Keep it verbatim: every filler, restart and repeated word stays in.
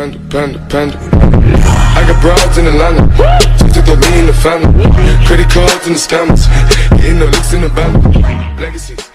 panda, panda, panda. I got broads in Atlanta, just to throw me in the family. Credit cards and the scammers, getting no licks in the band. Legacies.